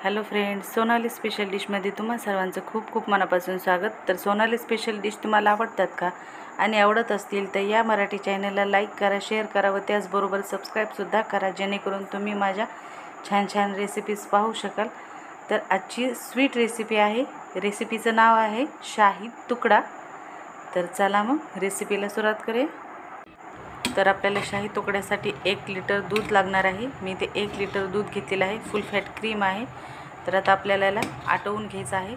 Hello friends, Sonali special डिशमध्ये तुम्हा सर्वांचं खूप खूप मनापासून स्वागत। तर सोनाली स्पेशल डिश तुम्हाला आवडतात का आणि आवडत असतील तर या मराठी चॅनलला लाईक करा, शेअर करा व त्याचबरोबर सबस्क्राईबसुद्धा करा, जेणेकरून तुम्ही माझ्या छान छान रेसिपीज पाहू शकाल। तर आजची स्वीट रेसिपी आहे, रेसिपीचं नाव आहे शाही तुकडा। तर चला मग रेसिपीला सुरुवात करूया। तर आपल्याला शाही तुकड्यासाठी 1 लिटर दूध लागणार आहे। मी ते 1 लिटर दूध घेतलेलं आहे, फुल फॅट क्रीम आहे। तर आता आपल्याला याला आटवून घ्यायचं आहे।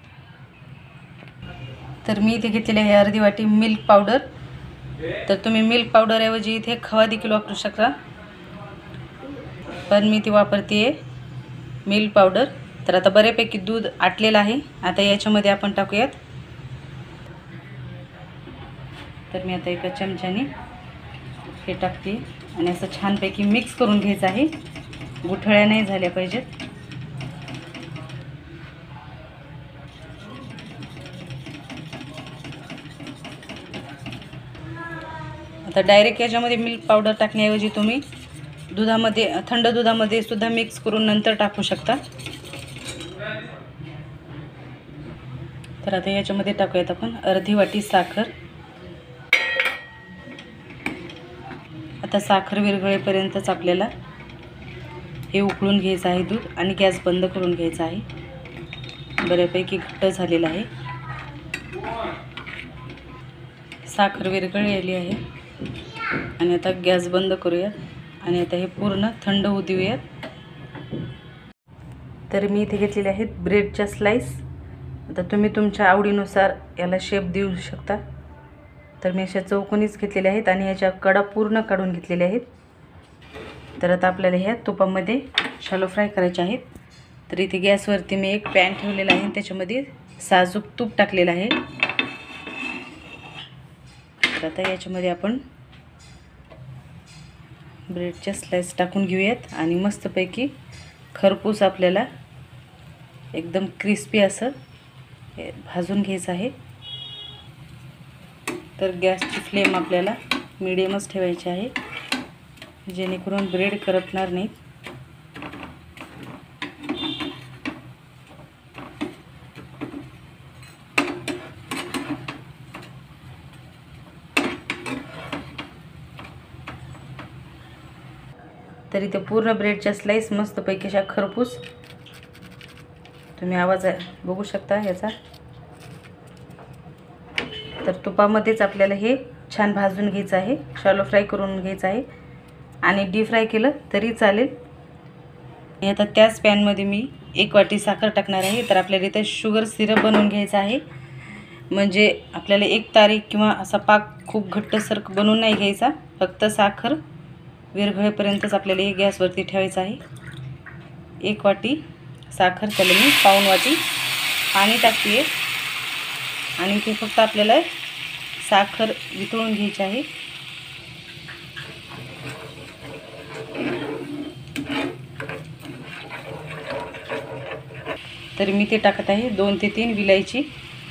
तर मी इथे घेतलेले आहे अर्धी वाटी मिल्क पावडर। तर तुम्ही मिल्क पावडर ऐवजी इथे खवा देखील वापरू शकता, पण मी ती वापरते मिल्क पावडर। तर आता बऱ्यापैकी दूध आटलेलं आहे। आता याच्यामध्ये आपण टाकूयात, तर मी आता एका चमच्याने हे टाकते आणि असं छानपैकी मिक्स करून घ्यायचं आहे। गुठळ्या नाही झाल्या पाहिजेत। आता डायरेक्ट याच्यामध्ये मिल्क पावडर टाकण्याऐवजी तुम्ही दुधामध्ये, थंड दुधामध्ये सुद्धा मिक्स करून नंतर टाकू शकता। तर आता याच्यामध्ये टाकूयात आपण अर्धी वाटी साखर। आता साखर विरघळेपर्यंतच आपल्याला हे उकळून घ्यायचं आहे दूध, आणि गॅस बंद करून घ्यायचा आहे। बऱ्यापैकी घट्ट झालेला आहे, साखर विरघळली आहे। आणि आता गॅस बंद करूयात आणि आता हे पूर्ण थंड होऊ देऊयात। तर मी इथे घेतलेले आहेत ब्रेडच्या स्लाइस। आता तुम्ही तुमच्या आवडीनुसार याला शेप देऊ शकता। तर मी अशा चौकोनीच घेतलेल्या आहेत आणि ह्याच्या कडा पूर्ण काढून घेतलेल्या आहेत। तर आता आपल्याला ह्या तुपामध्ये शॅलो फ्राय करायचे आहेत। तर इथे गॅसवरती मी एक पॅन ठेवलेला आहे, त्याच्यामध्ये साजूक तूप टाकलेलं आहे। तर आता याच्यामध्ये आपण ब्रेडच्या स्लाइस टाकून घेऊयात आणि मस्तपैकी खरपूस आपल्याला एकदम क्रिस्पी असं भाजून घ्यायचं आहे। तर गॅसची फ्लेम आपल्याला मीडियमच ठेवायची आहे, जेणेकरून ब्रेड करपणार नाहीत। तर इथे पूर्ण ब्रेडच्या स्लाइस मस्तपैकी अशा खरपूस, तुम्ही आवाज बघू शकता याचा। तर तुपामध्येच आपल्याला हे छान भाजून घ्यायचं आहे, शॅलो फ्राय करून घ्यायचं आहे, आणि डीप फ्राय केलं तरी चालेल। आता त्याच पॅनमध्ये मी 1 वाटी साखर टाकणार आहे। तर आपल्याला इथे शुगर सिरप बनवून घ्यायचा आहे, म्हणजे आपल्याला एक तारीख किंवा असा पाक खूप घट्टसर बनवून नाही घ्यायचा, फक्त साखर विरघळेपर्यंतच आपल्याला हे गॅसवरती ठेवायचं आहे। 1 वाटी साखर, त्याला मी पाऊण वाटी पाणी टाकते आणि ते फक्त आपल्याला साखर वितळून घ्यायची आहे। तर मी ते टाकत आहे 2 ते 3 विलायची।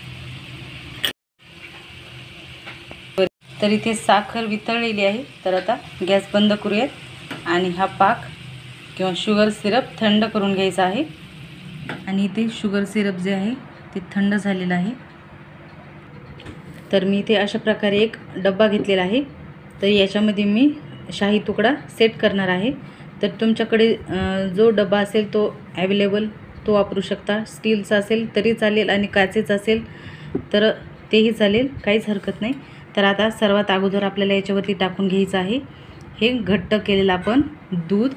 तर इथे साखर वितळलेली आहे। तर आता गॅस बंद करूयात आणि हा पाक किंवा शुगर सिरप थंड करून घ्यायचा आहे। आणि इथे शुगर सिरप जे आहे ते थंड झालेलं आहे। तर मी इथे अशा प्रकारे एक डब्बा घेतलेला आहे। तर याच्यामध्ये मी शाही तुकडा सेट करणार आहे। तर तुमच्याकडे जो डब्बा असेल तो अवेलेबल तो वापरू शकता। स्टीलचा असेल तरी चालेल आणि काचेचा असेल तर तेही चालेल, काहीच हरकत नाही। तर आता सर्वात अगोदर आपल्याला याच्यावरती टाकून घ्यायचं आहे हे घट्ट केलेलं आपण दूध।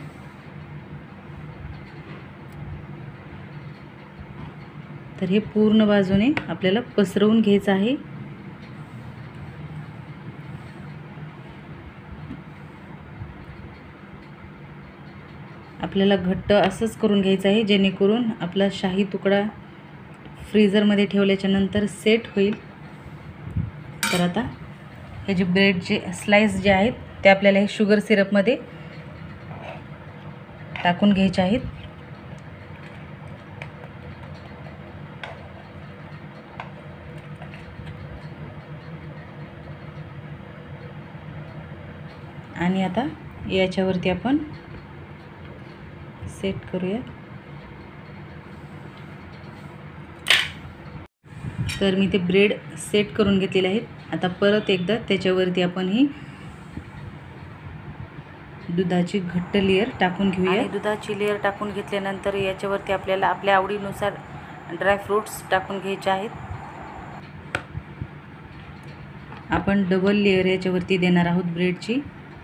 तर हे पूर्ण बाजूने आपल्याला पसरवून घ्यायचं आहे। आपल्याला घट्ट असंच करून घ्यायचं आहे, जेणेकरून आपला शाही तुकडा फ्रीजरमध्ये ठेवल्याच्या नंतर सेट होईल। तर आता हे जे ब्रेडचे स्लाइस जे आहेत ते आपल्याला हे शुगर सिरपमध्ये टाकून घ्यायचे आहेत। आणि आता याच्यावरती आपण सेट करूया। तर मी ते ब्रेड सेट करून घेतलेले आहेत। आता परत एकदा त्याच्यावरती आपण ही दुधाची घट्ट लेयर टाकून घेऊया। आणि दुधाची लेयर टाकून घेतल्यानंतर याच्यावरती आपल्याला आपल्या आवडीनुसार ड्रायफ्रूट्स टाकून घ्यायचे आहेत। आपण डबल लेयर याच्यावरती देणार आहोत ब्रेडची।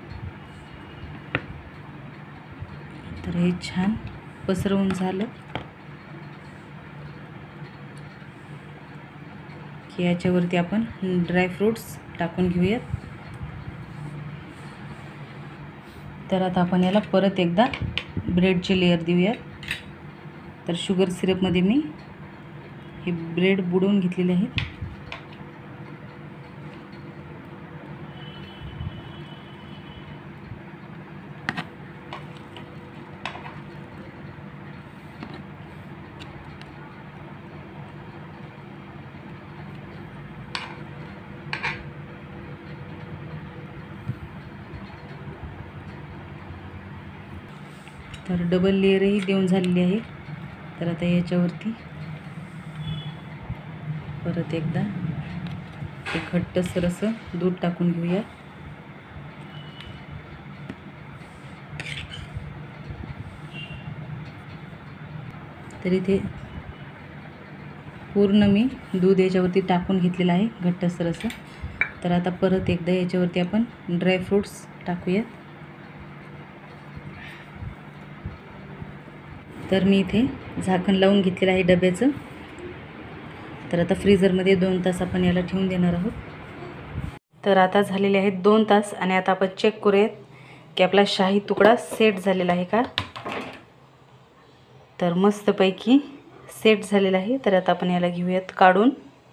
तर हे छान पसरवून झालं की याच्यावरती आपण ड्रायफ्रूट्स टाकून घेऊयात। तर आता आपण याला परत एकदा ब्रेडची लेयर देऊयात। तर शुगर सिरपमध्ये मी हे ब्रेड बुडवून घेतलेले आहेत। तर डबल लेयरही देऊन झालेली आहे। तर आता याच्यावरती परत एकदा एक घट्टसर असं दूध टाकून घेऊया। तर इथे पूर्ण मी दूध याच्यावरती टाकून घेतलेलं आहे घट्टसर असं। तर आता परत एकदा याच्यावरती आपण ड्रायफ्रूट्स टाकूया। तर मी इथे झाकण लावून घेतलेलं आहे डब्याचं। तर आता फ्रीझरमध्ये 2 तास आपण याला ठेवून देणार आहोत। तर आता झालेले आहेत 2 तास आणि आता आपण चेक करूयात की आपला शाही तुकडा सेट झालेला आहे का। तर मस्तपैकी सेट झालेला आहे। तर आता आपण याला घेऊयात काढून।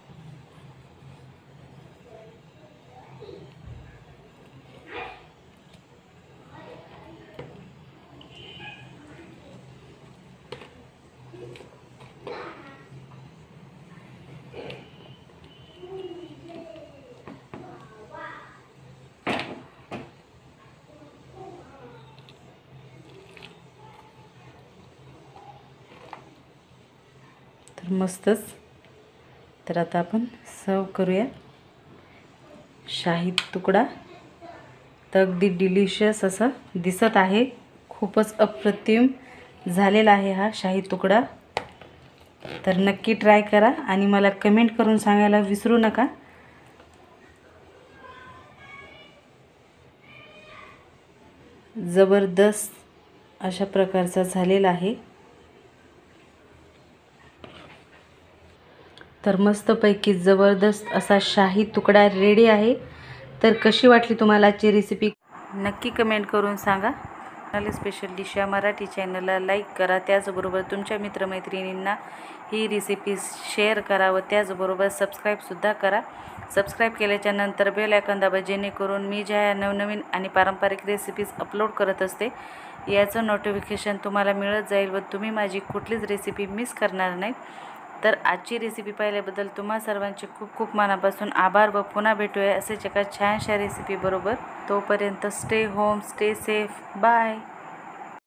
तर मस्तच। तर आता आपण सर्व करूया। शाही तुकडा तर अगदी डिलिशियस असा दिसत आहे। खूपच अप्रतिम झालेला आहे हा शाही तुकडा। तर नक्की ट्राय करा आणि मला कमेंट करून सांगायला विसरू नका। जबरदस्त अशा प्रकारचा झालेला आहे। तर मस्तपैकी जबरदस्त असा शाही तुकडा रेडी आहे। तर कशी वाटली तुम्हाला आजची रेसिपी नक्की कमेंट करून सांगा। स्पेशल डिश या मराठी चॅनलला लाईक करा। त्याचबरोबर तुमच्या मित्रमैत्रिणींना ही रेसिपी शेअर करा व त्याचबरोबर सबस्क्राईबसुद्धा करा। सबस्क्राईब केल्याच्या नंतर बेल आयकॉन दाबा, जेणेकरून मी ज्या नवनवीन आणि पारंपरिक रेसिपीज अपलोड करत असते याचं नोटिफिकेशन तुम्हाला मिळत जाईल व तुम्ही माझी कुठलीच रेसिपी मिस करणार नाही। तर आजची रेसिपी पाहिल्याबद्दल तुम्हा सर्वांचे खूप खूप मनापासून आभार व पुन्हा भेटूया असेच एका छानशा रेसिपी बरोबर। तोपर्यंत stay home, stay safe, bye.